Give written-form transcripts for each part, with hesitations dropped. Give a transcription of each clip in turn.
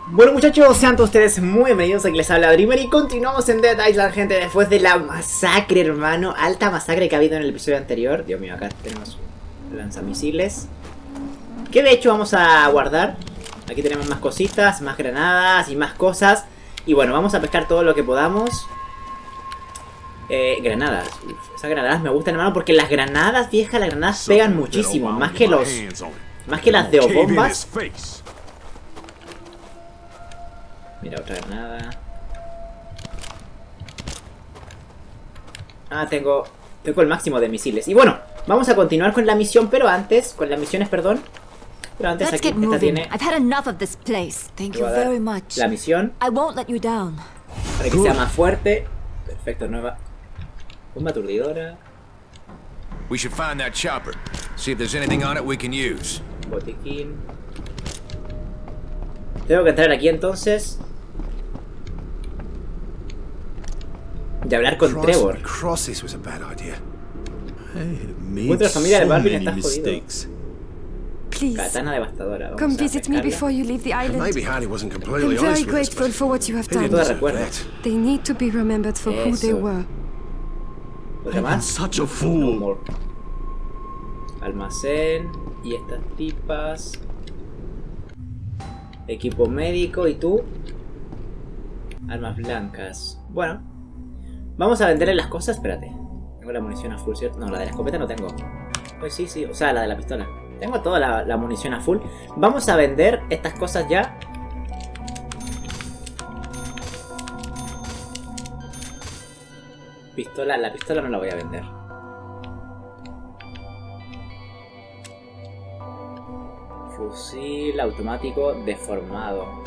Bueno muchachos, sean todos ustedes muy bienvenidos, aquí les habla Dreamer y continuamos en Dead Island, gente, después de la masacre, hermano, alta masacre que ha habido en el episodio anterior. Dios mío, acá tenemos lanzamisiles que de hecho vamos a guardar. Aquí tenemos más cositas, más granadas y más cosas. Y bueno, vamos a pescar todo lo que podamos. Granadas, esas granadas me gustan, hermano, porque las granadas, viejas, las granadas pegan muchísimo, más que las de bombas. Mira, otra granada. Ah, tengo el máximo de misiles. Y bueno, vamos a continuar con la misión, pero antes, con las misiones, perdón. Pero antes aquí, esta tiene... la misión. Para que sea más fuerte. Perfecto, nueva. Bomba aturdidora. We should find that chopper. See if there's anything on it we can use. Botiquín. Tengo que entrar aquí entonces. De hablar con Trevor. Encuentra la familia de Balvin, está jodido. Katana devastadora. Come visit me before you leave the island. Maybe Hardy wasn't completely I'm very honest with us, grateful for what you have done. They need to be remembered for who they were. ¿Otra más? such a fool. Almacén. Y estas tipas. Equipo médico. ¿Y tú? Armas blancas. Bueno. Vamos a venderle las cosas. Espérate. Tengo la munición a full, ¿cierto? No, la de la escopeta no tengo. Pues sí, sí. O sea, la de la pistola. Tengo toda la munición a full. Vamos a vender estas cosas ya. Pistola. La pistola no la voy a vender. Fusil automático deformado.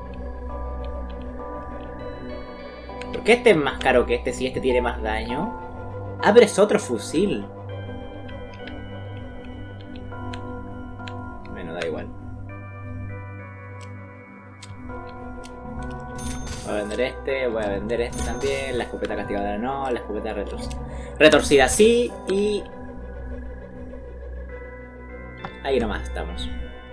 ¿Por qué este es más caro que este si este tiene más daño? Abres otro fusil. Bueno, da igual. Voy a vender este, voy a vender este también. La escopeta castigadora no, la escopeta retorcida sí. Y... ahí nomás estamos.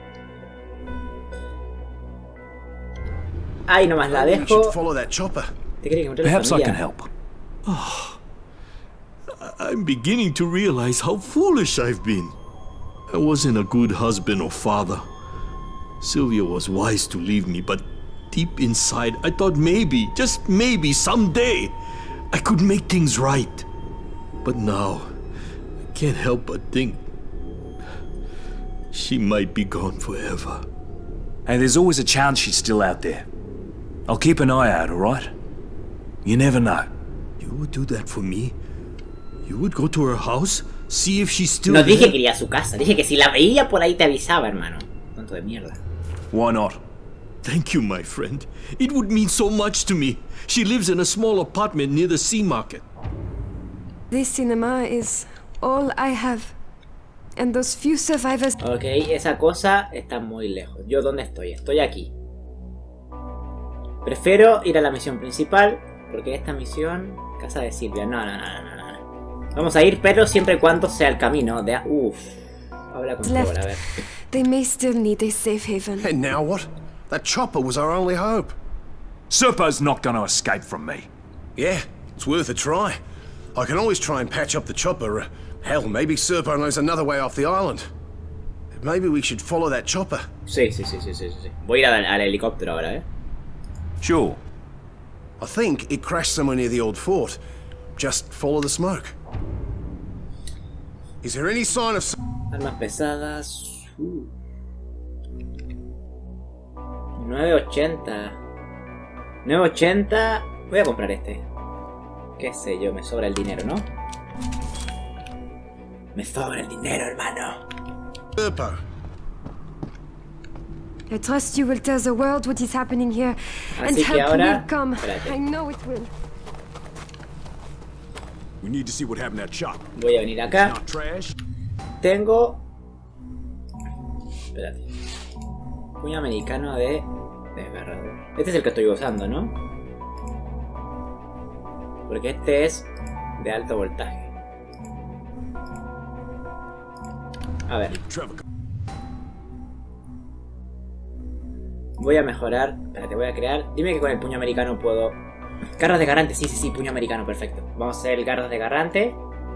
Ahí nomás la dejo. ¿Te crees que me Perhaps I can help. I'm beginning to realize how foolish I've been. I wasn't a good husband or father. Sylvia was wise to leave me, but deep inside, I thought maybe, just maybe, someday, I could make things right. But now, I can't help but think she might be gone forever. Hey, there's always a chance she's still out there. I'll keep an eye out, alright? You never know. You would do that for me? You would go to her house, see if she's still No there? dije que iría a su casa, dije que si la veía por ahí te avisaba, hermano. Tonto de mierda. Why not? Thank you, my friend. It would mean so much to me. She lives in a small apartment near the sea market. This cinema is all I have. And those few survivors... Ok, esa cosa está muy lejos. ¿Yo dónde estoy? Estoy aquí. Prefiero ir a la misión principal, porque esta misión... Casa de Silvia. No. Vamos a ir, pero siempre y cuando sea el camino de... Habla con Trevor, a ver. They may still need a safe haven. And now what? That chopper was our only hope. Serpo's not going to escape from me. Yeah, it's worth a try. I can always try and patch up the chopper. Hell, maybe Serpo knows another way off the island. Maybe we should follow that chopper. Sí. Voy a ir al helicóptero ahora, Sure. I think it crashed somewhere near the old fort. Just follow the smoke. Is there any sign of... Armas pesadas. 980. 980. Voy a comprar este. Qué sé yo, me sobra el dinero, ¿no? Me sobra el dinero, hermano. Serpo. I trust you will tell the world what is happening here. And Así que help ahora... will come. Espérate. I know it will. We need to see what happened to that chop. Voy a venir acá. Not trash. Tengo... Espérate. Puño americano de desgarrador. Este es el que estoy usando, ¿no? Porque este es de alto voltaje. A ver. Voy a mejorar. Espérate, voy a crear. Dime que con el puño americano puedo. Garras de garrante, sí, puño americano, perfecto. Vamos a hacer el garras de garrante.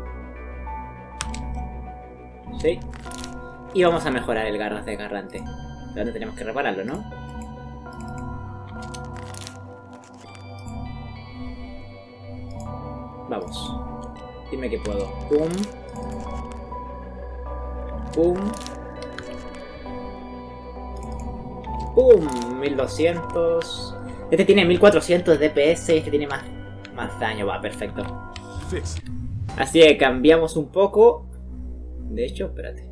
Sí. Y vamos a mejorar el garras de garrante. ¿Dónde tenemos que repararlo, no? Vamos. Dime que puedo. Pum. Pum. ¡Pum! 1200. Este tiene 1400 DPS y este tiene más daño. Va, perfecto. Así que cambiamos un poco. De hecho, espérate.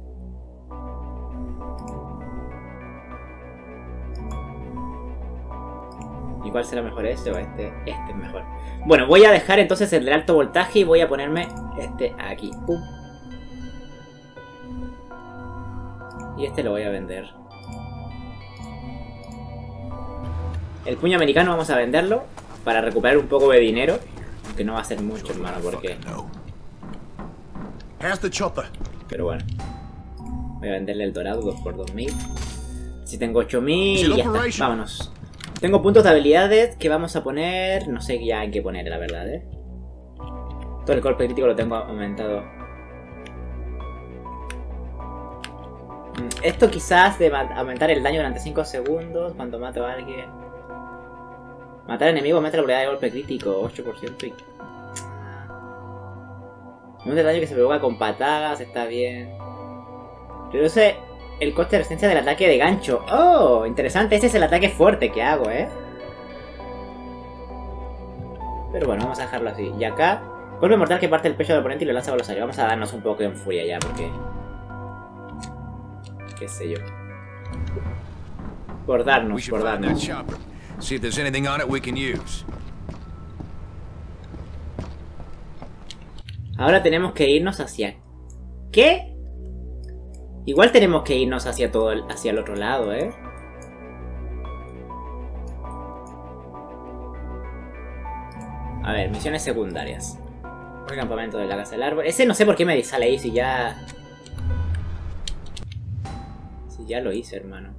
¿Y cuál será mejor, este o este? Este es mejor. Bueno, voy a dejar entonces el de alto voltaje y voy a ponerme este aquí. ¡Pum! Y este lo voy a vender. El puño americano vamos a venderlo para recuperar un poco de dinero. Aunque no va a ser mucho, hermano, porque... Pero bueno. Voy a venderle el dorado 2 por 2000. Si tengo 8000 y ya está. Vámonos. Tengo puntos de habilidades que vamos a poner... No sé ya en qué poner, la verdad, Todo el golpe crítico lo tengo aumentado. Esto quizás de aumentar el daño durante 5 segundos cuando mato a alguien. Matar enemigos aumenta la probabilidad de golpe crítico, 8% y... Aumenta el daño que se provoca con patadas, está bien. Reduce el coste de resistencia del ataque de gancho. ¡Oh! Interesante, este es el ataque fuerte que hago, Pero bueno, vamos a dejarlo así. Y acá, golpe mortal que parte el pecho del oponente y lo lanza a los aires. Vamos a darnos un poco de furia ya, porque... qué sé yo. Por darnos. See if there's anything on it we can use. Ahora tenemos que irnos hacia... ¿Qué? Igual tenemos que irnos hacia hacia el otro lado, A ver, misiones secundarias. El campamento de la casa del árbol. Ese no sé por qué me sale ahí si ya... Si ya lo hice, hermano.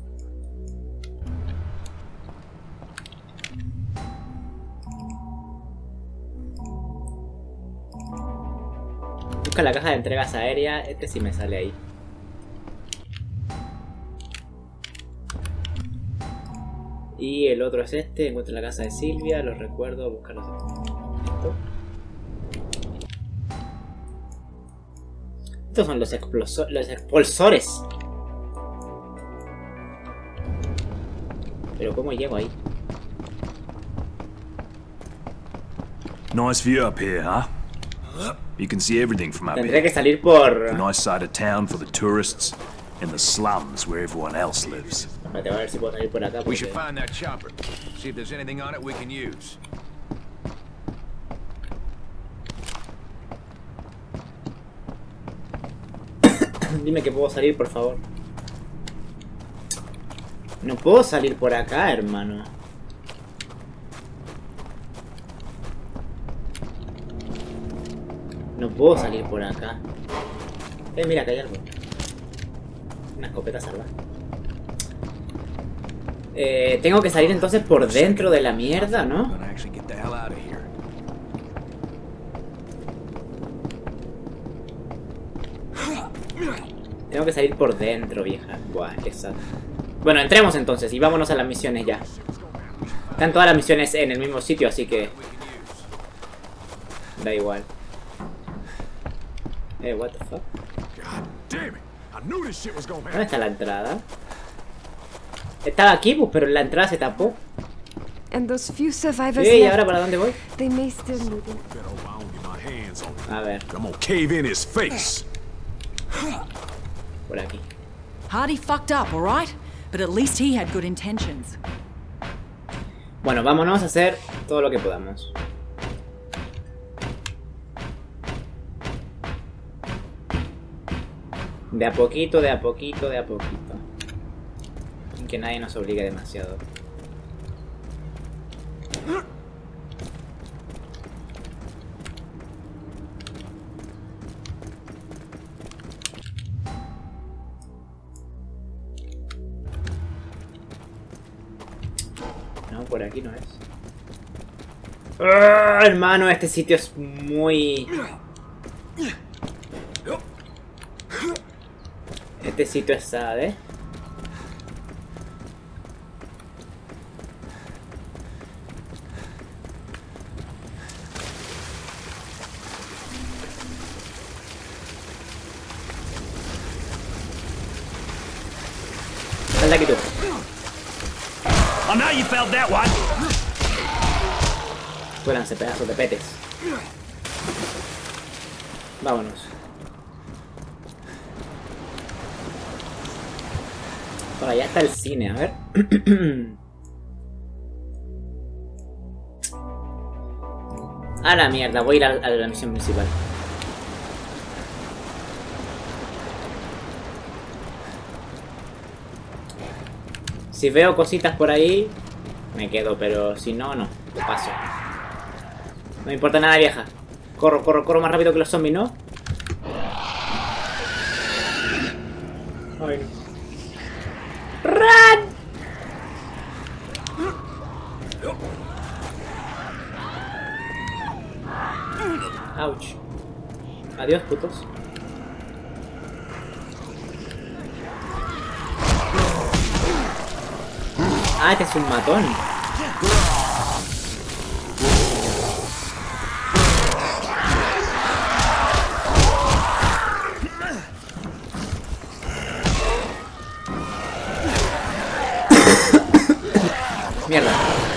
Busca la caja de entregas aéreas. Este sí me sale ahí. Y el otro es este. Encuentra la casa de Silvia. Los recuerdo. Buscar los... ¿Esto? Estos son los expulsores. Pero ¿cómo llego ahí? Nice view up here, huh? You can see everything from up Tendré here. que salir por... The nice side of town for the tourists, and the slums where everyone else lives. Espérate, a ver si puedo salir por acá. We should find that chopper. See if there's anything on it we can use. Dime que puedo salir, por favor. No puedo salir por acá, hermano. No puedo salir por acá. Mira, que hay algo. Una escopeta salvaje. Tengo que salir entonces por dentro de la mierda, ¿no? Tengo que salir por dentro, vieja. Buah, qué sad. Bueno, entremos entonces y vámonos a las misiones ya. Están todas las misiones en el mismo sitio, así que... da igual. What the fuck? ¿Dónde está la entrada? Estaba aquí, pues, pero la entrada se tapó. And those few survivors Sí, ¿y left, ahora para dónde voy? they may still need it. A ver, I'm gonna cave in his face. por aquí. Hardy fucked up, all right? But at least he had good intentions. Bueno, vámonos a hacer todo lo que podamos. De a poquito, de a poquito, de a poquito. Sin que nadie nos obligue demasiado. No, por aquí no es. ¡Oh, hermano, este sitio es muy... Este sitio es sad, ¿eh? Sal de aquí tú. I know you felt that one. Fuéranse, pedazos de petes. Vámonos. Por allá está el cine, a ver. A la mierda, voy a ir a la misión principal. Si veo cositas por ahí, me quedo, pero si no, no. Paso. No me importa nada, vieja. Corro, corro, corro más rápido que los zombies, ¿no? Ay, no. ¡Run! Ouch. Adiós, putos. Ah, este es un matón. Mierda.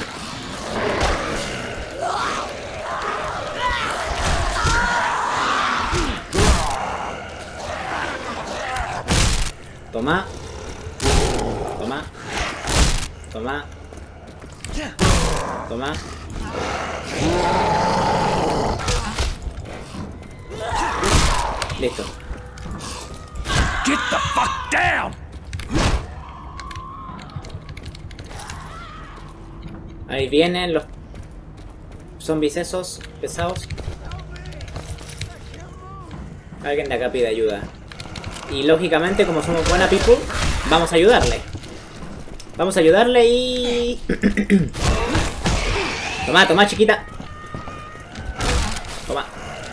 Toma. Toma. Toma. Toma. Listo. Get the fuck down! Ahí vienen los zombies esos pesados. Alguien de acá pide ayuda. Y lógicamente, como somos buena people, vamos a ayudarle. Vamos a ayudarle y... Toma, toma, chiquita. Toma.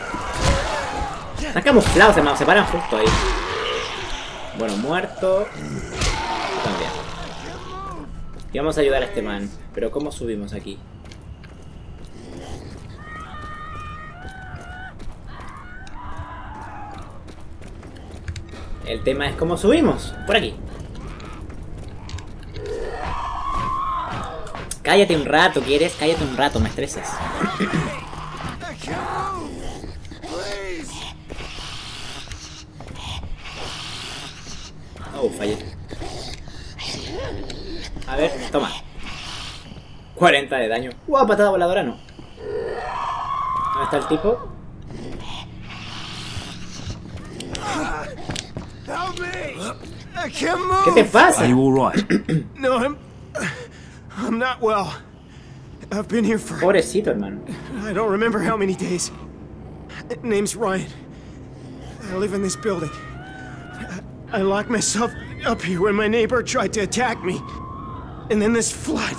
Están camuflados, hermano. Se paran justo ahí. Bueno, muerto. También. Y vamos a ayudar a este man. Pero ¿cómo subimos aquí? El tema es cómo subimos. Por aquí. Cállate un rato, ¿quieres? Cállate un rato, me estresas. Oh, fallé. A ver, toma. 40 de daño. ¡Wow! Patada voladora no. ¿Dónde está el tipo? ¿Qué te pasa? Are you all right? No, I'm not well. I've been here for... Pobrecito, hermano. I don't remember how many days. Name's Ryan. I live in this building. I locked myself up here when my neighbor tried to attack me. And then this flood.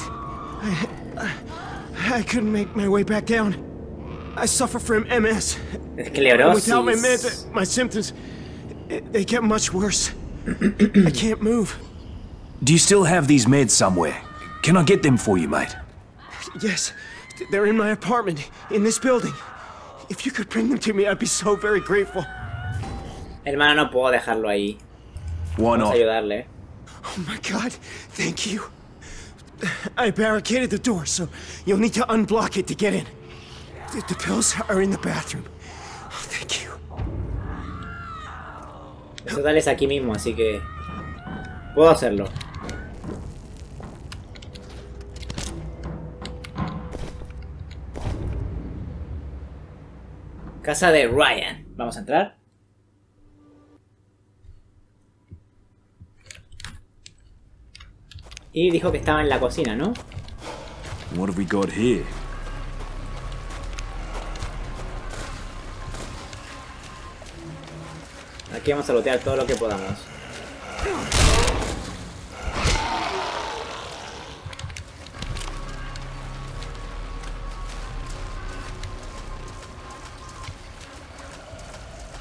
I couldn't make my way back down. I suffer from MS. Without my meds, my symptoms, they get much worse. I can't move. Do you still have these meds somewhere? Can I get them for you, mate? Yes, they're in my apartment, in this building. If you could bring them to me, I'd be so very grateful. Hermano, no puedo dejarlo ahí. Why Vamos not? a ayudarle. Oh my god, thank you. I barricaded the door, so you'll need to unblock it to get in. The pills are in the bathroom. Oh, thank you. Eso tal es aquí mismo, así que... puedo hacerlo. Casa de Ryan. Vamos a entrar. Y dijo que estaba en la cocina, ¿no? What have we got here? Aquí vamos a lootear todo lo que podamos.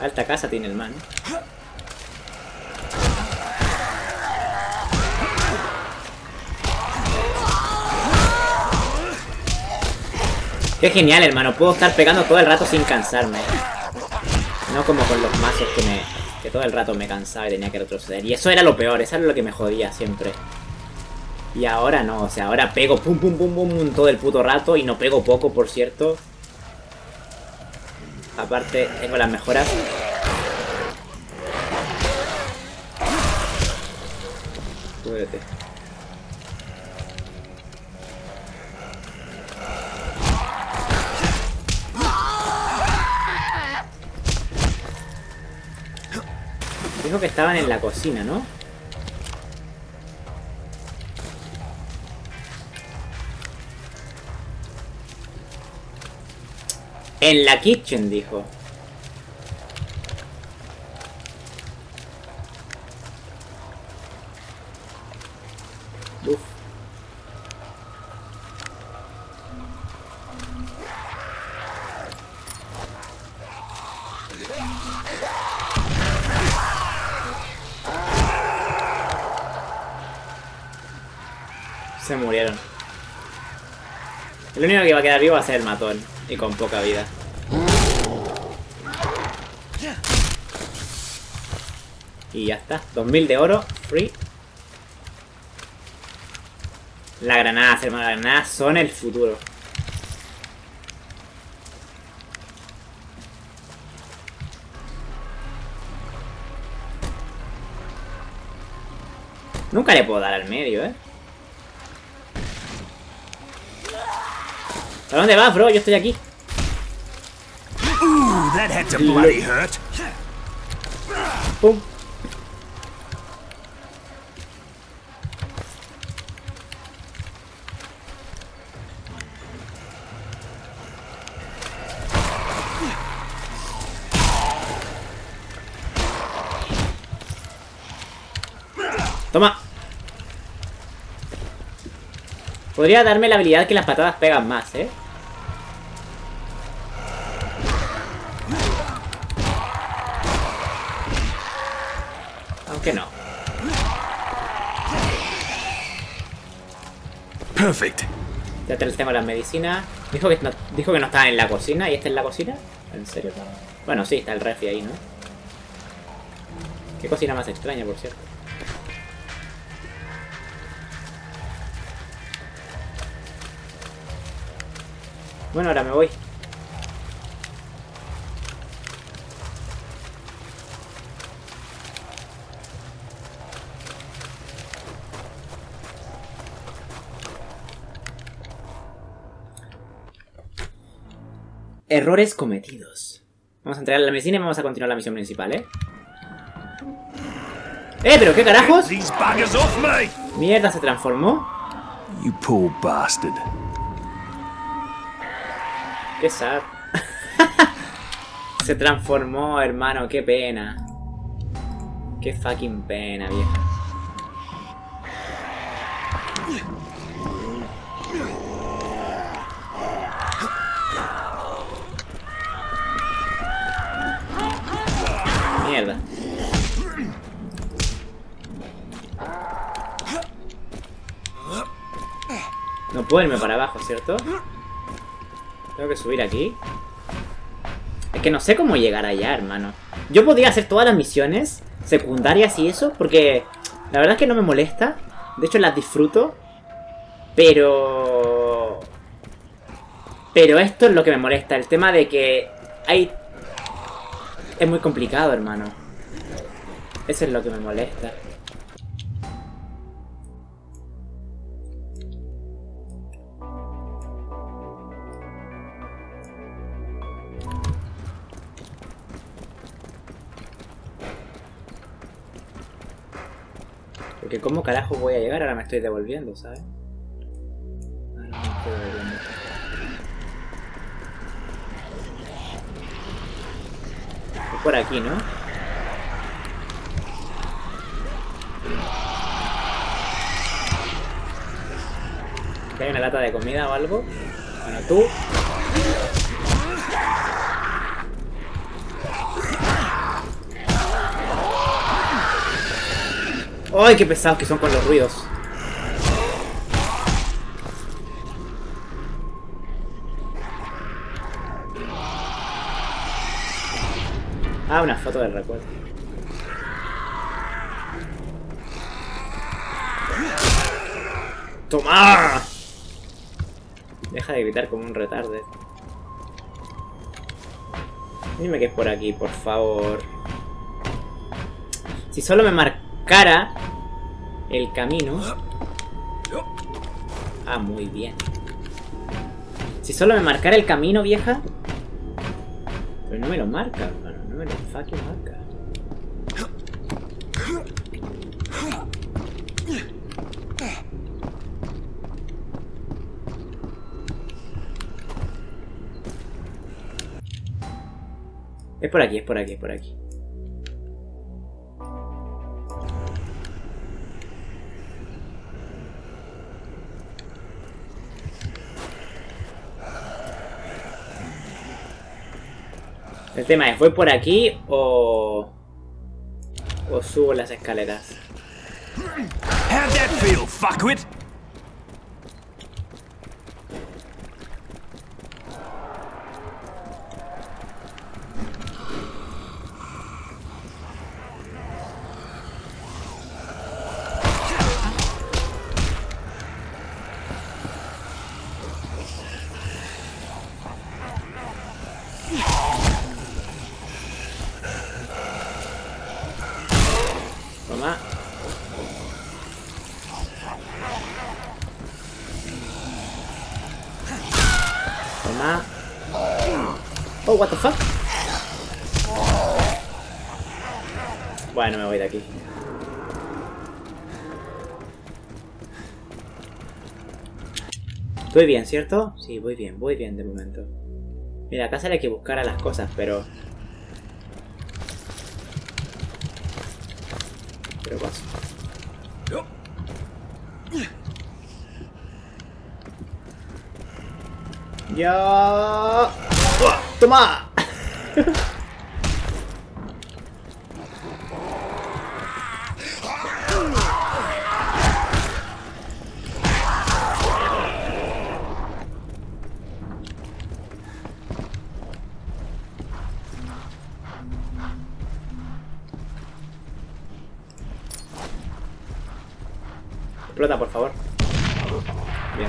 Alta casa tiene el man. Qué genial, hermano. Puedo estar pegando todo el rato sin cansarme. No como con los mazos que todo el rato me cansaba y tenía que retroceder. Y eso era lo peor, eso era lo que me jodía siempre. Y ahora no, o sea, ahora pego pum pum pum pum todo el puto rato. Y no pego poco, por cierto. Aparte, tengo las mejoras. Súbete. Dijo que estaban en la cocina, ¿no? En la kitchen, dijo. Uf. Se murieron. El único que va a quedar vivo va a ser el matón. Y con poca vida. Y ya está. 2000 de oro. Free. Las granadas, hermano. Las granadas son el futuro. Nunca le puedo dar al medio, ¿eh? ¿A dónde vas, bro? Yo estoy aquí. Ooh, that had to bloody hurt. Pum. Toma. Podría darme la habilidad que las patadas pegan más, ¿eh? Aunque no. Perfect. Ya tengo las medicinas. Dijo que no estaba en la cocina. ¿Y esta es la cocina? ¿En serio? Bueno, sí, está el refri ahí, ¿no? Qué cocina más extraña, por cierto. Bueno, ahora me voy. Errores cometidos. Vamos a entregar la medicina y vamos a continuar la misión principal, ¿eh? ¿Pero qué carajos? These buggers off me. Mierda, se transformó. You poor bastard. Qué sad. Se transformó, hermano, qué pena. Qué fucking pena, vieja. Mierda. No puedo irme para abajo, ¿cierto? Tengo que subir aquí. Es que no sé cómo llegar allá, hermano. Yo podría hacer todas las misiones secundarias y eso, porque la verdad es que no me molesta. De hecho, las disfruto. Pero esto es lo que me molesta. El tema de que hay... Es muy complicado, hermano. Eso es lo que me molesta. Porque ¿cómo carajo voy a llegar? Ahora me estoy devolviendo, ¿sabes? Ahora me estoy devolviendo. Es por aquí, ¿no? ¿Hay una lata de comida o algo? Bueno, tú... ¡Ay, qué pesados que son con los ruidos! Ah, una foto del recuerdo. ¡Toma! Deja de gritar como un retarde. Dime que es por aquí, por favor. Si solo me marcara el camino. Ah, muy bien. Si solo me marcara el camino, vieja. Pero no me lo marca, hermano. No me lo fucking marca. Es por aquí, es por aquí, es por aquí. El tema es, ¿voy por aquí o subo las escaleras? How'd that feel, fuckwit? Toma. Toma. Oh, what the fuck. Bueno, me voy de aquí. Voy bien, ¿cierto? Sí, voy bien de momento. Mira, acá sale que buscar a las cosas, pero paso. Ya. ¡Toma! Explota, por favor. Bien.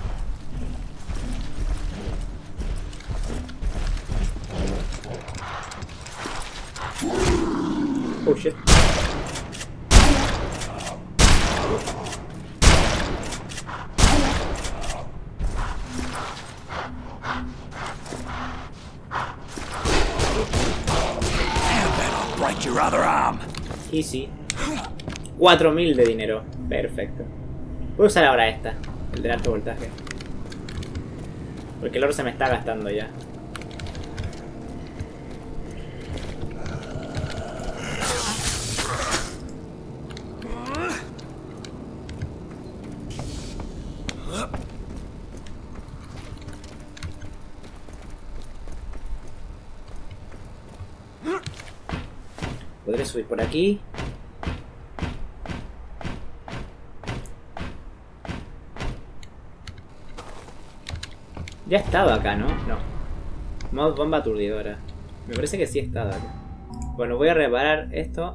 Oh shit. Break your other arm. Easy. 4000 de dinero. Perfecto. Voy a usar ahora esta, el del alto voltaje. Porque el oro se me está gastando ya. Podré subir por aquí. Ya he estado acá, ¿no? No. Mod bomba aturdidora. Me parece que sí he estado acá. Bueno, voy a reparar esto.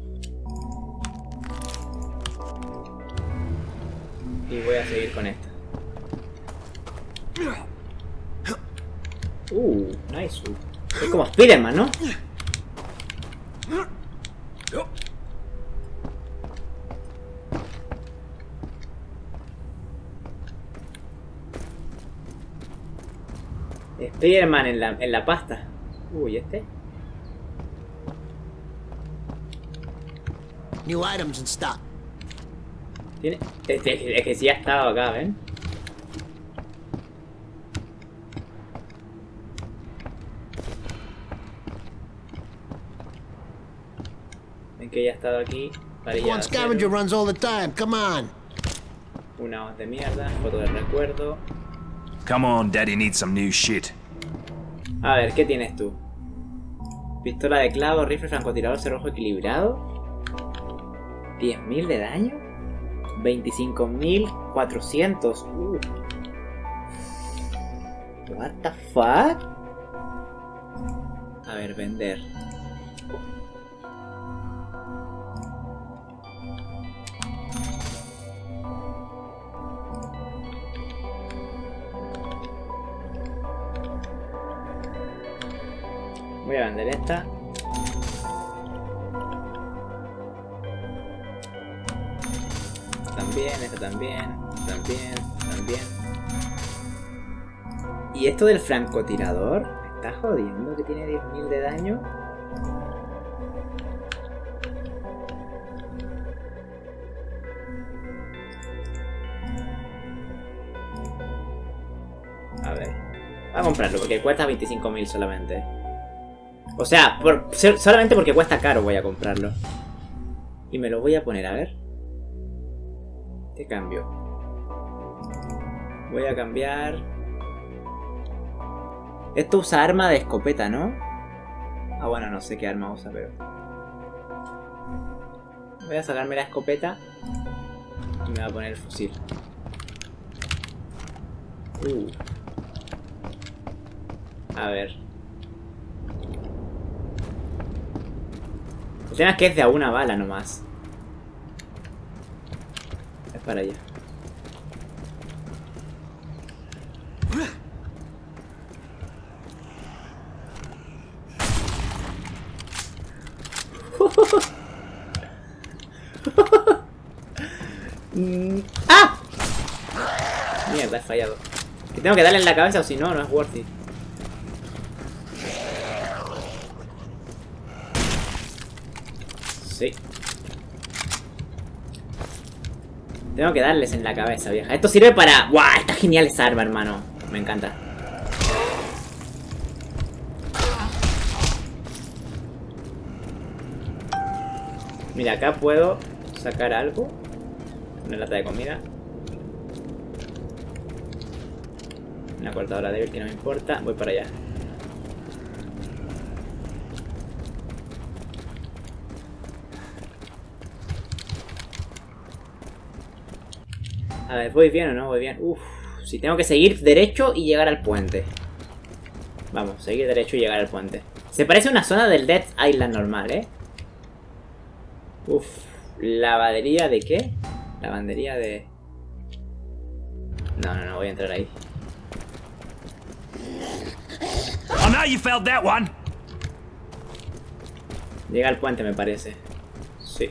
Y voy a seguir con esto. Nice. Es como Spider-Man, ¿no? Spider-Man en la pasta. Uy, ¿este? New items in stock. ¿Tiene? Es que sí ha estado acá, ¿ven? Ven que ya ha estado aquí. One scavenger runs all the time. Come on. Una hoz de mierda, foto de recuerdo. Come on, Daddy needs some new shit. A ver, ¿qué tienes tú? Pistola de clavo, rifle francotirador, cerrojo equilibrado. 10.000 de daño. 25.400. What the fuck? A ver, vender. Voy a vender esta. También, esta también. También. ¿Y esto del francotirador? ¿Me está jodiendo que tiene 10.000 de daño? A ver. Voy a comprarlo porque cuesta 25.000 solamente. O sea, solamente porque cuesta caro voy a comprarlo. Y me lo voy a poner, a ver. ¿Qué cambio? Voy a cambiar... Esto usa arma de escopeta, ¿no? Ah, bueno, no sé qué arma usa, pero... Voy a sacarme la escopeta. Y me voy a poner el fusil. A ver. El tema es que es de a una bala nomás. Es para allá. ¡Ah! Mierda, he fallado. Que tengo que darle en la cabeza o si no, no es worth it. Sí. Tengo que darles en la cabeza, vieja. Esto sirve para... ¡Guau! Está genial esa arma, hermano. Me encanta. Mira, acá puedo sacar algo. Una lata de comida. Una cortadora débil que no me importa. Voy para allá. A ver, ¿voy bien o no? Voy bien. Uff, si tengo que seguir derecho y llegar al puente. Vamos, seguir derecho y llegar al puente. Se parece a una zona del Dead Island normal, ¿eh? Uff, ¿lavandería de qué? Lavandería de... No, voy a entrar ahí. I know you felt that one. Llega al puente, me parece. Sí.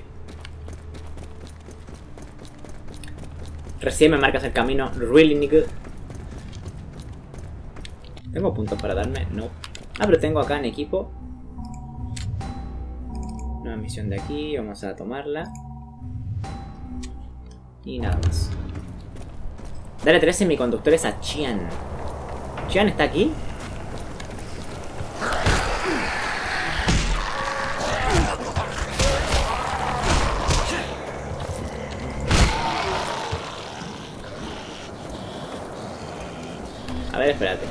Recién me marcas el camino. Really nigga. ¿Tengo puntos para darme? No. Ah, pero tengo acá en equipo. Nueva misión de aquí. Vamos a tomarla. Y nada más. Dale 3 semiconductores a Qian. ¿Qian está aquí? A ver, espérate.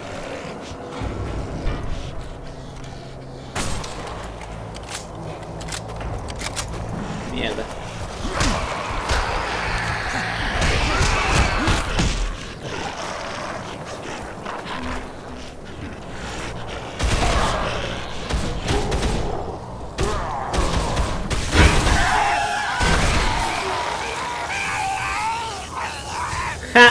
Mierda. ¡Ja!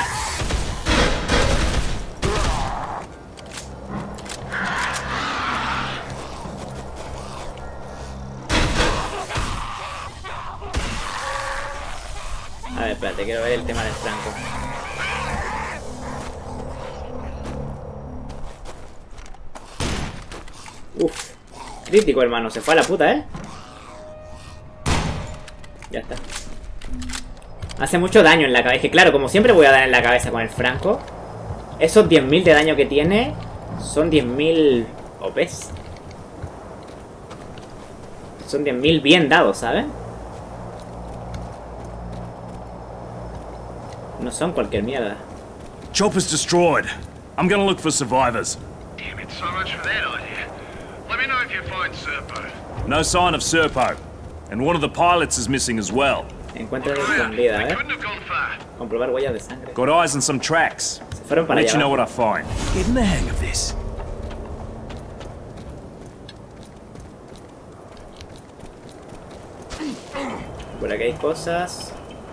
A ver, espérate, quiero ver el tema del franco. Uf, crítico, hermano, se fue a la puta, ¿eh? Ya está. Hace mucho daño en la cabeza. Es que claro, como siempre voy a dar en la cabeza con el franco. Esos 10.000 de daño que tiene son 10.000 OPs. Son 10.000 bien dados, ¿saben? No son cualquier mierda. Chopper's destroyed. I'm gonna look for survivors. Damn it, so much for that idea. Let me know if you find Serpo. No sign of Serpo. And one of the pilots is missing as well. Encuentra con vida, ¿eh? Comprobar huellas de sangre. Got eyes on some tracks. Se fueron para Let you allá. know what I find. Getting the hang of this. Por aquí hay cosas.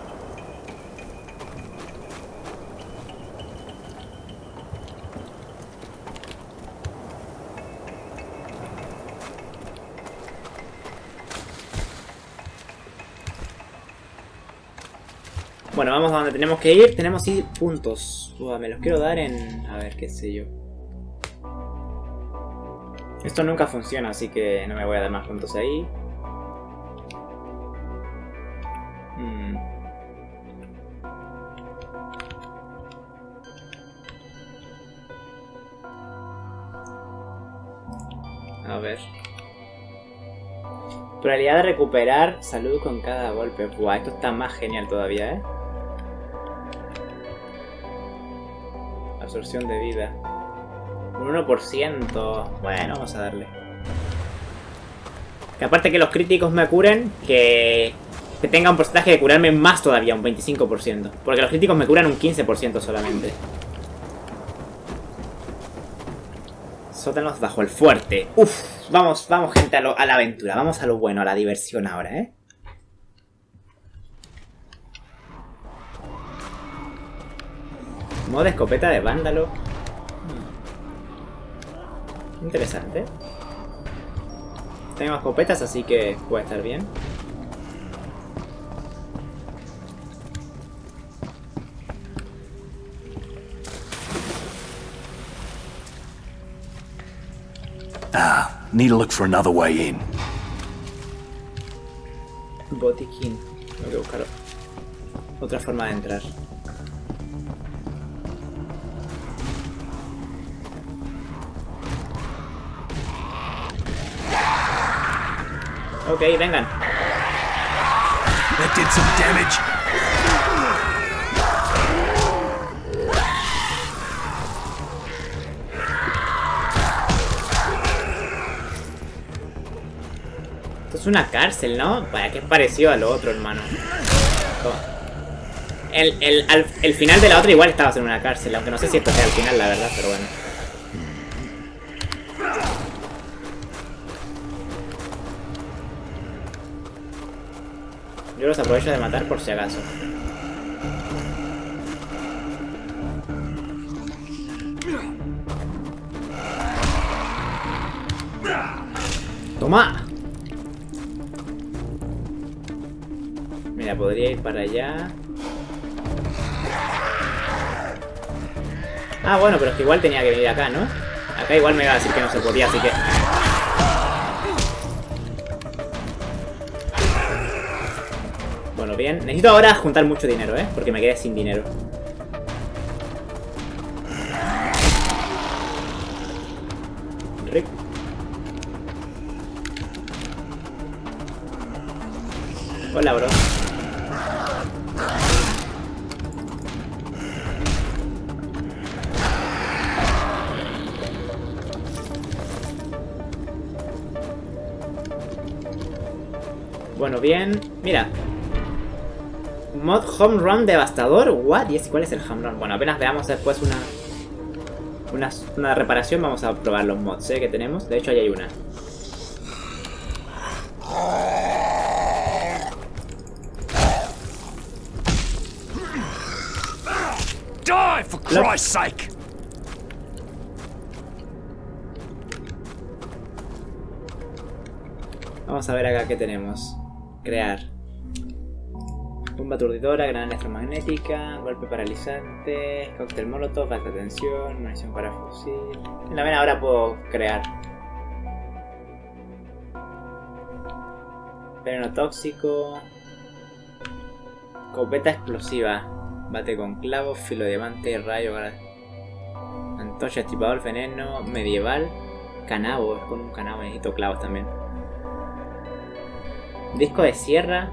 Bueno, vamos a donde tenemos que ir. Tenemos puntos. Me los quiero dar en... A ver, qué sé yo. Esto nunca funciona, así que no me voy a dar más puntos ahí. A ver. Probabilidad de recuperar salud con cada golpe. Buah, esto está más genial todavía, ¿eh? Absorción de vida. Un 1%. Bueno, vamos a darle. Que aparte que los críticos me curen, que tenga un porcentaje de curarme más todavía, un 25%. Porque los críticos me curan un 15% solamente. Sótanos bajo el fuerte. Uf, vamos gente a la aventura. Vamos a lo bueno, a la diversión ahora, ¿eh? Modo escopeta de vándalo. Interesante. Tengo escopetas, así que puede estar bien. Need to look for another way in. Botiquín. Tengo que buscar otra forma de entrar. Ok, vengan. That did some damage. Esto es una cárcel, ¿no? Vaya, que es parecido a lo otro, hermano. El final de la otra igual estaba en una cárcel, aunque no sé si esto sea el final, la verdad, pero bueno. Yo los aprovecho de matar por si acaso. ¡Toma! Mira, podría ir para allá. Ah, bueno, pero es que igual tenía que venir acá, ¿no? Acá igual me iba a decir que no se podía, así que... Bueno, bien. Necesito ahora juntar mucho dinero, ¿eh? Porque me quedé sin dinero. Rick. Hola, bro. Bueno, bien. Mira. Mod Home Run devastador. What? ¿Y cuál es el Home Run? Bueno, apenas veamos después una reparación. Vamos a probar los mods, que tenemos. De hecho, ahí hay una. Die, for Christ's sake! Vamos a ver acá qué tenemos. Crear. Bomba aturdidora, granada electromagnética, golpe paralizante, cóctel molotov, alta tensión, munición para fusil. En la vena ahora puedo crear. Veneno tóxico. Escopeta explosiva. Bate con clavos, filo de diamante, rayo, antorcha, estipador, veneno, medieval. Canabo, es con un canabo, necesito clavos también. Disco de sierra.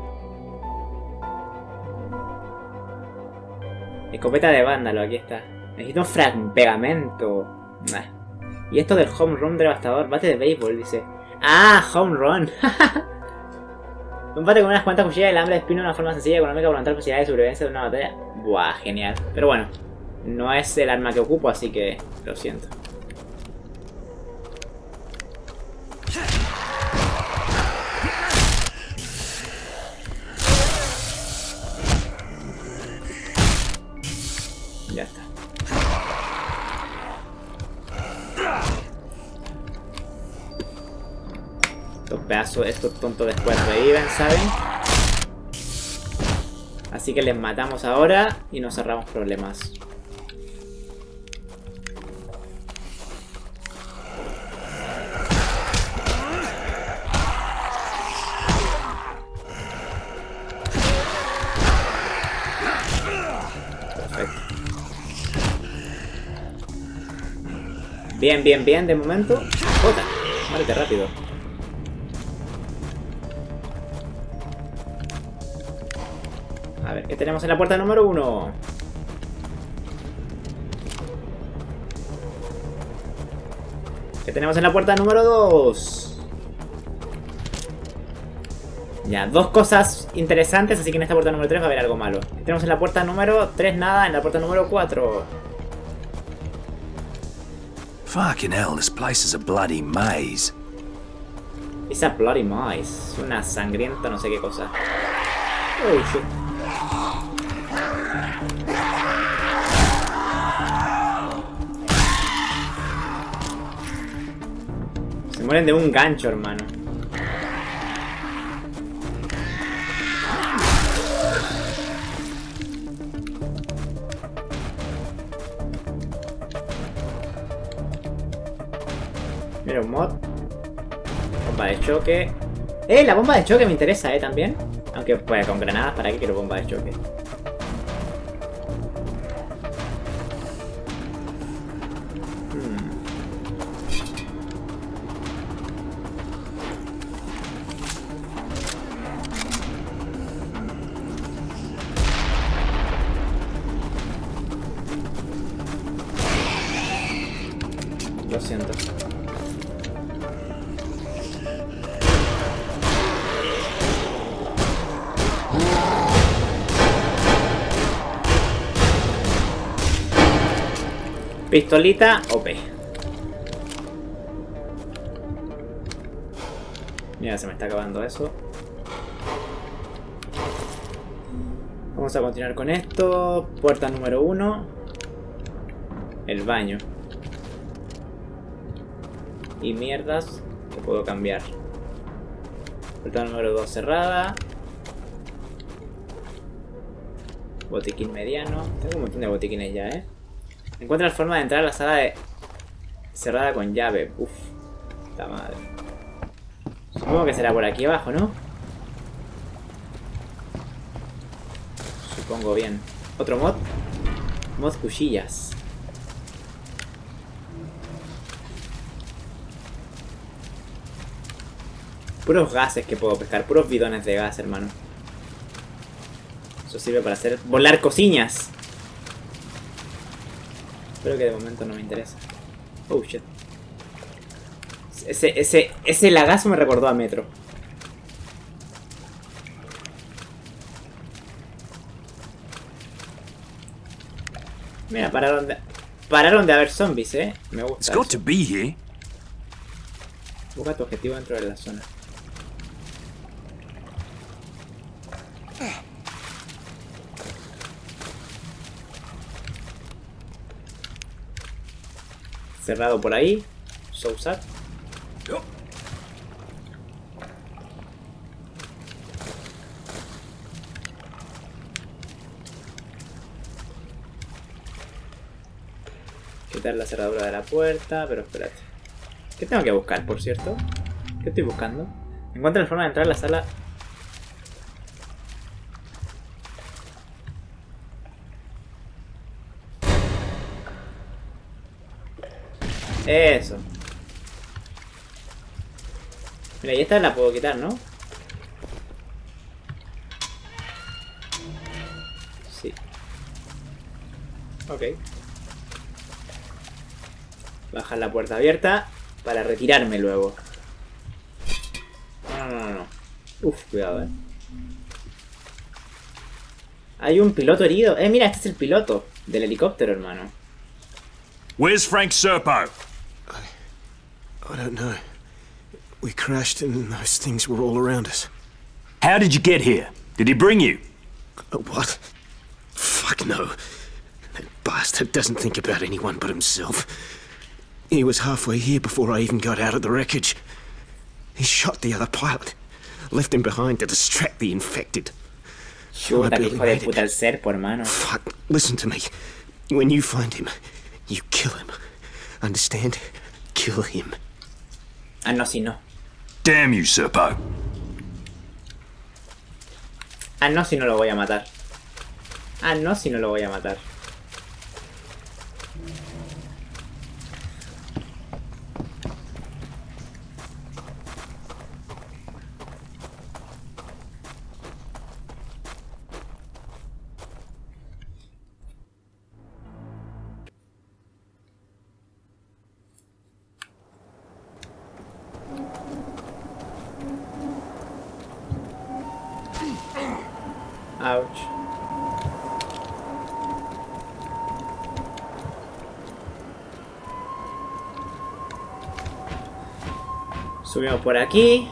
Escopeta de vándalo, aquí está. Necesito un pegamento. Y esto del home run devastador. Bate de béisbol, dice. ¡Ah! Home run. Combate con unas cuantas cuchillas, el hambre de espino de una forma sencilla y económica para aumentar posibilidades de sobrevivencia de una batalla. Buah, genial. Pero bueno, no es el arma que ocupo, así que lo siento. Ya está. Estos tontos después reviven, ¿saben? Así que les matamos ahora y nos ahorramos problemas. Perfecto. Bien, bien, bien, de momento. Jota, muérete rápido. A ver, ¿qué tenemos en la puerta número 1? ¿Qué tenemos en la puerta número 2? Ya, dos cosas interesantes, así que en esta puerta número 3 va a haber algo malo. ¿Qué tenemos en la puerta número 3? Nada, en la puerta número 4. Fucking hell, this place is a bloody maze. Esa bloody maze. Es una sangrienta no sé qué cosa. Oh, shit. Se mueren de un gancho, hermano. Mira, un mod. Bomba de choque. La bomba de choque me interesa, también. Aunque pues con granadas, ¿para qué quiero bomba de choque? Lo siento. Pistolita OP. Mira, se me está acabando eso. Vamos a continuar con esto. Puerta número 1. El baño. Y mierdas que puedo cambiar. Puerta número 2 cerrada. Botiquín mediano. Tengo un montón de botiquines ya, Encuentra la forma de entrar a la sala de... cerrada con llave. Uff. Puta madre. Supongo que será por aquí abajo, ¿no? Supongo bien. ¿Otro mod? Mod cuchillas. Puros gases que puedo pescar. Puros bidones de gas, hermano. Eso sirve para hacer... volar cocinas. Espero que de momento no me interesa. Oh, shit. Ese lagazo me recordó a Metro. Mira, pararon de haber zombies, Me gusta. It's got to be here. Busca tu objetivo dentro de la zona. Cerrado por ahí. So sad. Quitar la cerradura de la puerta, pero espérate. ¿Qué tengo que buscar, por cierto? ¿Qué estoy buscando? Encuentra la forma de entrar a la sala. Eso. Mira, y esta la puedo quitar, ¿no? Sí. Ok. Bajar la puerta abierta para retirarme luego. No. Uf, cuidado, Hay un piloto herido. Mira, este es el piloto del helicóptero, hermano. Where's Frank Serpo? I don't know. We crashed and those things were all around us. How did you get here? Did he bring you? What? Fuck no. That bastard doesn't think about anyone but himself. He was halfway here before I even got out of the wreckage. He shot the other pilot. Left him behind to distract the infected. Chuta, que hijo de puta el Serpo, hermano. Fuck, listen to me. When you find him, you kill him. Understand? Kill him. Ah, no, si no. Damn you, Serpo. Ah, no, si no lo voy a matar. Ah, no, si no lo voy a matar. Ouch. Subimos por aquí.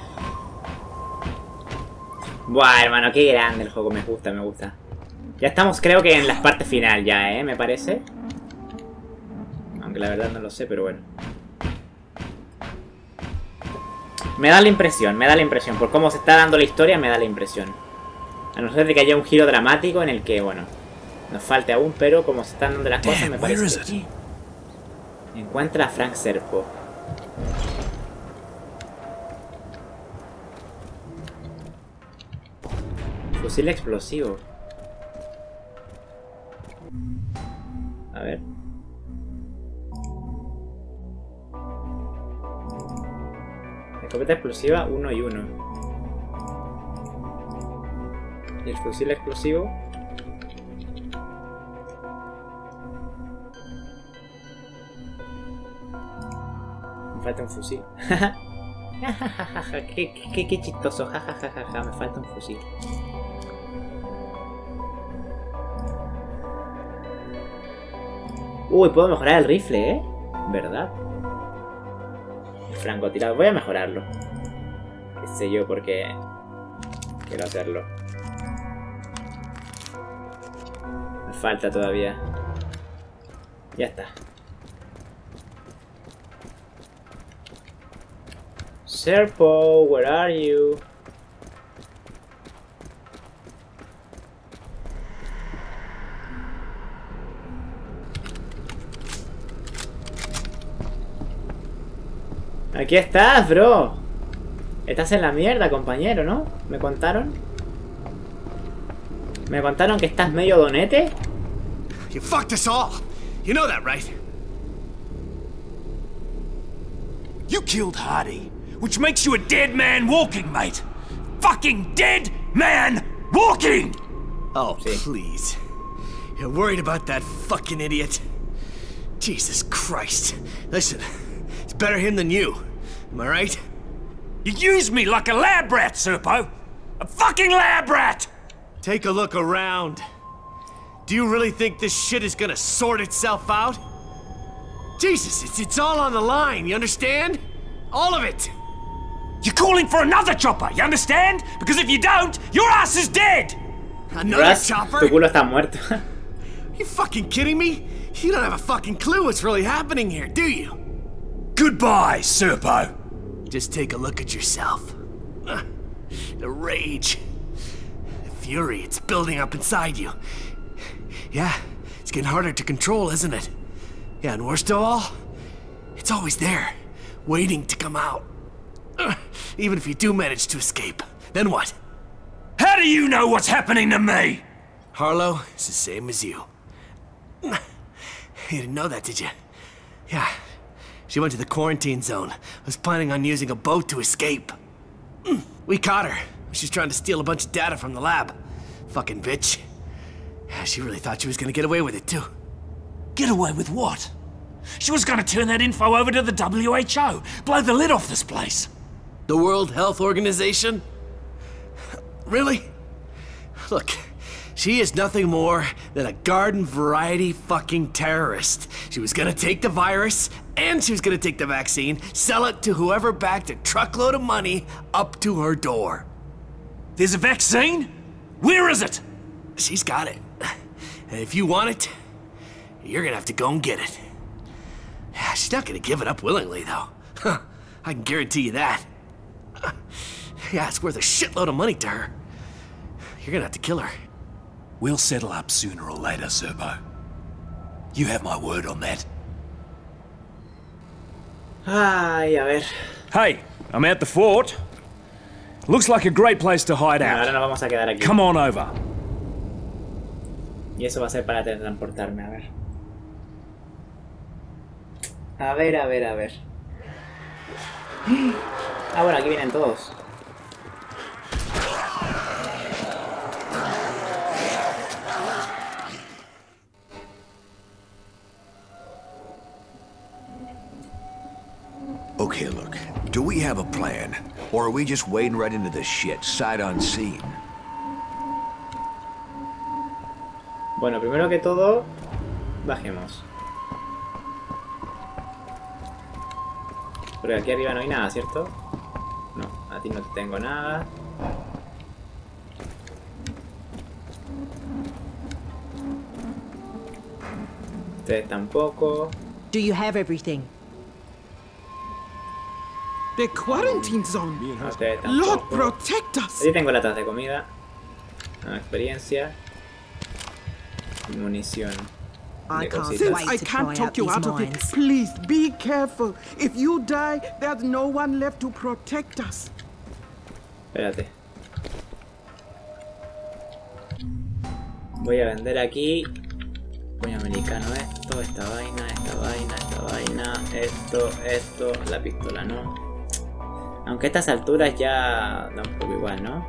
Buah, hermano, qué grande el juego. Me gusta, me gusta. Ya estamos, creo que en la parte final ya, me parece. Aunque la verdad no lo sé, pero bueno. Me da la impresión. Por cómo se está dando la historia, me da la impresión. A no ser de que haya un giro dramático en el que, bueno, nos falte aún, pero como se están dando las cosas, me parece que sí. Encuentra a Frank Serpo. Fusil explosivo. A ver. Escopeta explosiva 1 y 1. Y el fusil explosivo. Me falta un fusil. qué chistoso. Jajajaja, me falta un fusil. Uy, puedo mejorar el rifle, ¿verdad? El francotirador. Voy a mejorarlo. Qué sé yo, porque quiero hacerlo. Me falta todavía. Ya está. Serpo, where are you? Aquí estás, bro. Estás en la mierda, compañero, ¿no? ¿Me contaron? ¿Me contaron que estás medio donete? You fucked us all. You know that, right? You killed Hardy, which makes you a dead man walking, mate. Fucking dead man walking! Oh, please. You're worried about that fucking idiot? Jesus Christ. Listen, it's better him than you. Am I right? You used me like a lab rat, Serpo. A fucking lab rat! Take a look around. Do you really think this shit is gonna sort itself out? Jesus, it's all on the line, you understand? All of it! You're calling for another chopper, you understand? Because if you don't, your ass is dead! Another chopper? Tu culo está muerto. You fucking kidding me? You don't have a fucking clue what's really happening here, do you? Goodbye, Serpo. Just take a look at yourself. The rage. The fury, it's building up inside you. Yeah, it's getting harder to control, isn't it? Yeah, and worst of all, it's always there, waiting to come out. Even if you do manage to escape, then what? How do you know what's happening to me? Harlow is the same as you. You didn't know that, did you? Yeah. She went to the quarantine zone. Was planning on using a boat to escape. We caught her. She's trying to steal a bunch of data from the lab. Fucking bitch. Yeah, she really thought she was gonna get away with it, too. Get away with what? She was gonna turn that info over to the WHO. Blow the lid off this place. The World Health Organization? Really? Look, she is nothing more than a garden variety fucking terrorist. She was gonna take the virus, and she was gonna take the vaccine, sell it to whoever backed a truckload of money up to her door. There's a vaccine? Where is it? She's got it. And if you want it, you're gonna have to go and get it. She's not gonna give it up willingly, though. I can guarantee you that. Yeah, it's worth a shitload of money to her. You're gonna have to kill her. We'll settle up sooner or later, Serpo. You have my word on that. Ay, a ver. Hey, I'm at the fort. Looks like a great place to hide Ahora out. nos vamos a quedar aquí. Come on over. Y eso va a ser para teletransportarme, a ver. A ver, a ver, a ver. Ah, bueno, aquí vienen todos. Okay, look. Do we have a plan? Or are we just wading right into the shit, sight unseen? Bueno, primero que todo, bajemos. Porque aquí arriba no hay nada, ¿cierto? No, a ti no te tengo nada. Ustedes tampoco. Do you have everything? The quarantine zone. Ustedes Lord tampoco. protect us. Aquí tengo latas de comida. Experiencia. Y munición. I De can't cositas. Since wait I to can't try talk out you these out of it, mines. please be careful. If you die, there's no one left to protect us. Espérate. Voy a vender aquí. Puño americano esto, esta vaina, esta vaina, esta vaina, esto, la pistola no. Aunque a estas alturas ya da un poco igual, ¿no?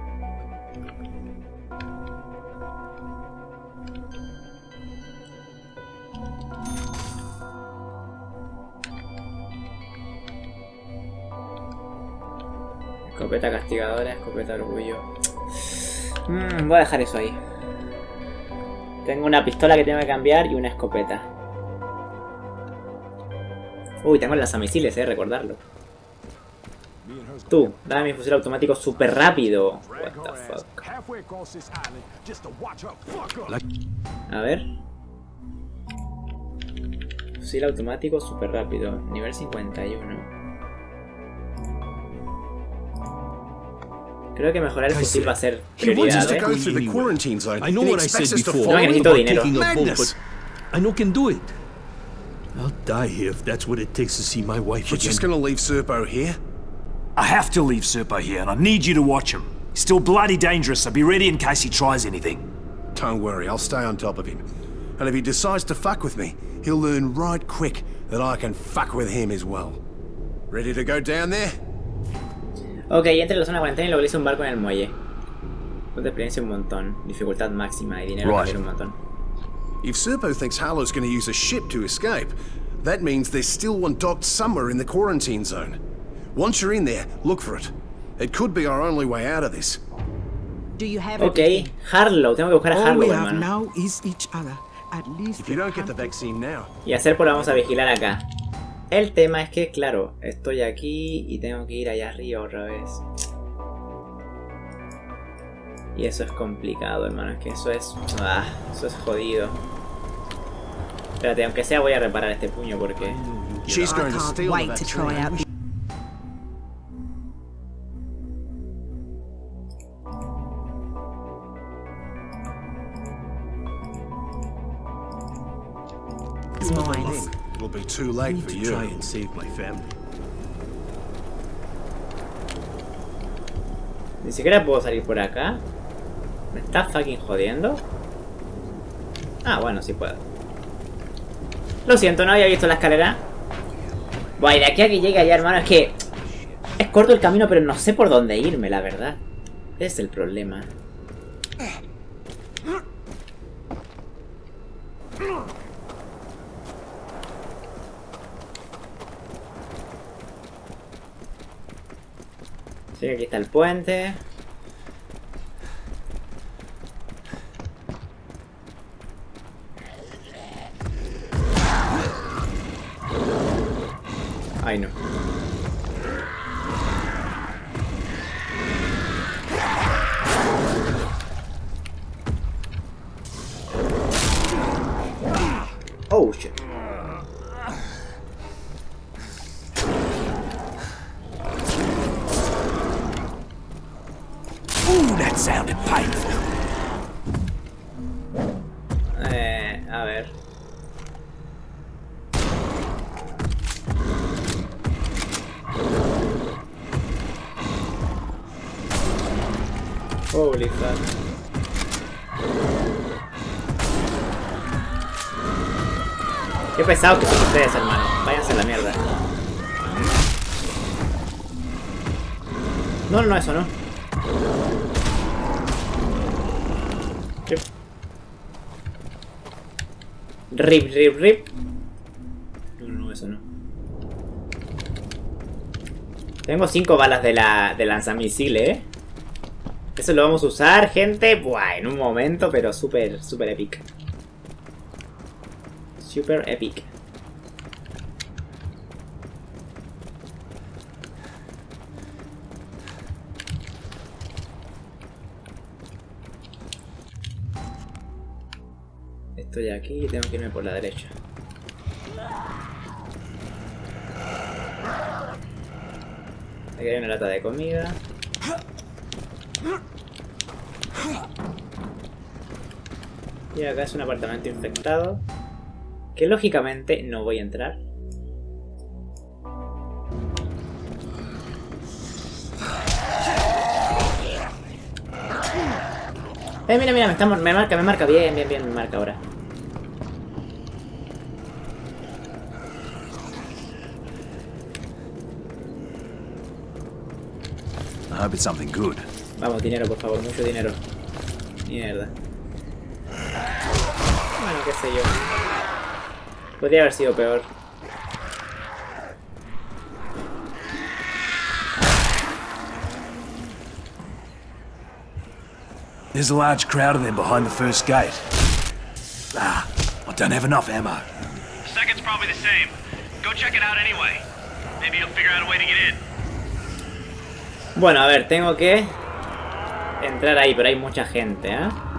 Escopeta castigadora, escopeta orgullo. Voy a dejar eso ahí. Tengo una pistola que tengo que cambiar y una escopeta. Uy, tengo el lanzamisiles, recordarlo. Tú, dame mi fusil automático súper rápido. What the fuck. A ver. Fusil automático súper rápido. Nivel 51. Creo que mejorar el fusil va a ser prioridad, I know what I said before. No, que necesito dinero. Taking a boat, but I know can do it. I'll die here if that's what it takes to see my wife You're again. just gonna leave Serpo here? I have to leave Serpo here, and I need you to watch him. He's still bloody dangerous, so be ready in case he tries anything. Don't worry, I'll stay on top of him. And if he decides to fuck with me, he'll learn right quick that I can fuck with him as well. Ready to go down there? Ok, entre la zona cuarentena y localiza un barco en el muelle. Punto de experiencia un montón. Dificultad máxima y dinero también un montón. If Serpo thinks Harlow's gonna use a ship to escape, that means there's still one docked somewhere in the quarantine zone. Once you're in there, look for it. It could be our only way out of this. Do you have Ok, Harlow, tengo que buscar a All we Harlow, have hermano. now is each other. At least If you don't get the vaccine now, Y hacer por vamos a vigilar acá. El tema es que, claro, estoy aquí y tengo que ir allá arriba otra vez. Y eso es complicado, hermano. Es que eso es... eso es jodido. Espérate, aunque sea voy a reparar este puño porque... she's I going to can't steal the wait to vaccine. try out the mines. It'll be too I late need for to you. try and save my family. Ni siquiera puedo salir por acá. ¿Me está fucking jodiendo? Ah, bueno, sí puedo. Lo siento, no había visto la escalera. Buah, y de aquí a que llegue allá, hermano, es que... Es corto el camino, pero no sé por dónde irme, la verdad. Ese es el problema. Sí, aquí está el puente. Ay, no. Oh, shit. Ooh, that sounded painful. A ver. Holy fuck. Qué pesado que son ustedes, hermano. Váyanse a la mierda. No, no, eso no. Rip, rip, rip. No, no, eso no. Tengo 5 balas de lanzamisiles, Eso lo vamos a usar, gente. Buah, en un momento, pero súper, súper epic. Super epic. Estoy aquí y tengo que irme por la derecha. Aquí hay una lata de comida. Y acá es un apartamento infectado, que lógicamente no voy a entrar. Mira, mira, me marca, bien, me marca ahora. I hope it's something good. Vamos, dinero, por favor, mucho dinero. Mierda. Bueno, qué sé yo. Podría haber sido peor. There's a large crowd of them behind the first gate. Ah, I don't have enough ammo. The second's probably the same. Go check it out anyway. Maybe you'll figure out a way to get in. Bueno, a ver, tengo que entrar ahí, pero hay mucha gente,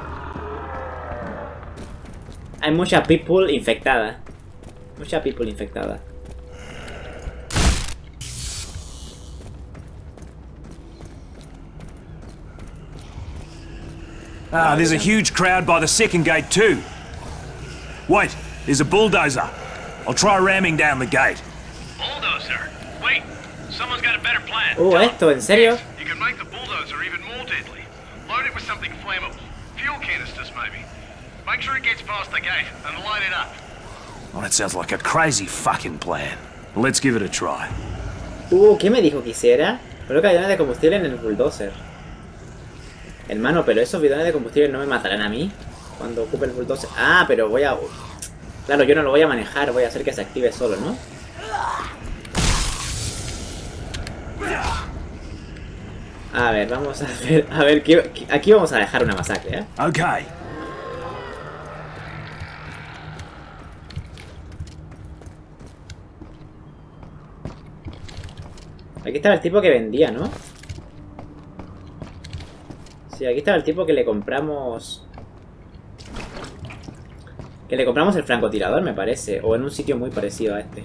Hay mucha people infectada. Mucha people infectada. Ah, there's a huge crowd by the second gate too. Wait, there's a bulldozer. I'll try ramming down the gate. Bulldozer? Wait, someone's got a better plan. ¿Esto? ¿En serio? You can make the bulldozer even more deadly. Load it with something flammable. Fuel canisters, maybe. Make sure it gets past the gate and light it up. Well, that sounds like a crazy fucking plan. Let's give it a try. ¿Qué me dijo que hiciera? Coloca bidones de combustible en el bulldozer. Hermano, pero esos bidones de combustible no me matarán a mí cuando ocupe el bulldozer. Ah, pero voy a... Claro, yo no lo voy a manejar, voy a hacer que se active solo, ¿no? A ver, vamos a ver qué... Aquí vamos a dejar una masacre, Okay. Aquí estaba el tipo que vendía, ¿no? Sí, aquí estaba el tipo que le compramos... Que le compramos el francotirador, me parece. O en un sitio muy parecido a este.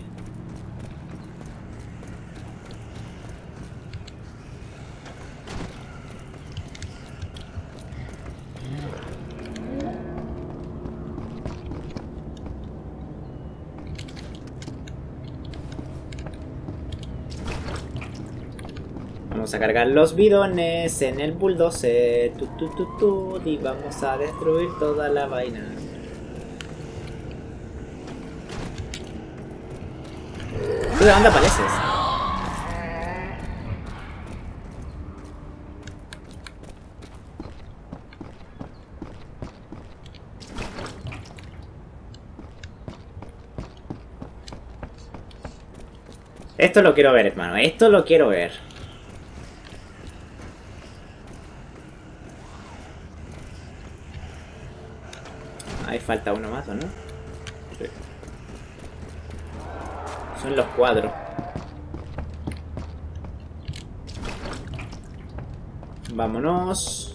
Vamos a cargar los bidones en el bulldozer. Y vamos a destruir toda la vaina. ¿Tú de dónde apareces? Esto lo quiero ver, hermano. Esto lo quiero ver. Ahí falta uno más, ¿o no? Sí. Son los cuadros. Vámonos.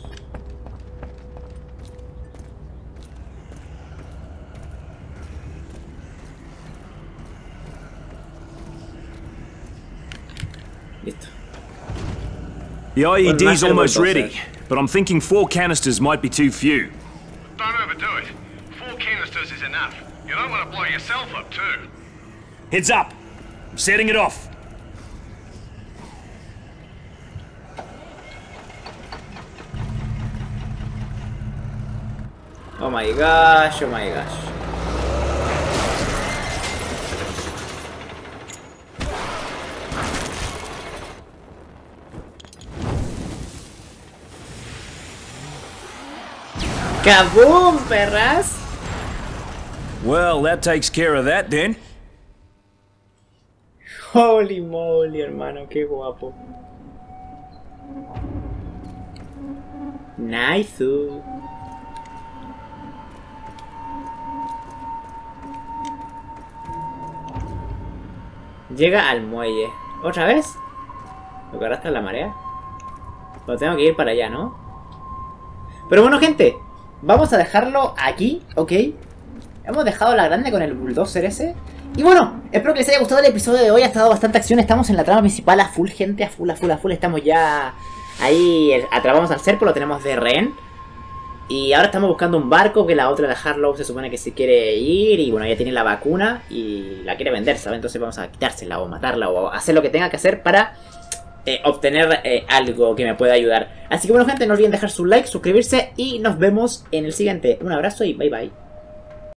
Listo. The IED's Well, almost Master ready, Boss. but I'm thinking 4 canisters might be too few. Don't overdo it. 4 canisters is enough. You don't want to blow yourself up too. Heads up! I'm setting it off. Oh my gosh, oh my gosh. ¡Kaboom, perras! Well, that takes care of that then. Holy moly, hermano, qué guapo. Nice. Llega al muelle. ¿Otra vez? ¿Lo que arrastra la marea? Pero tengo que ir para allá, ¿no? Pero bueno, gente, vamos a dejarlo aquí, ¿ok? Hemos dejado la grande con el bulldozer ese. Y bueno, espero que les haya gustado el episodio de hoy. Ha estado bastante acción. Estamos en la trama principal a full, gente. A full. Estamos ya ahí. Atrapamos al Serpo, lo tenemos de rehén. Y ahora estamos buscando un barco que la otra de Harlow se supone que se quiere ir. Y bueno, ella tiene la vacuna y la quiere vender, ¿sabes? Entonces vamos a quitársela o matarla o hacer lo que tenga que hacer para obtener algo que me pueda ayudar. Así que bueno, gente, no olviden dejar su like, suscribirse y nos vemos en el siguiente. Un abrazo y bye bye.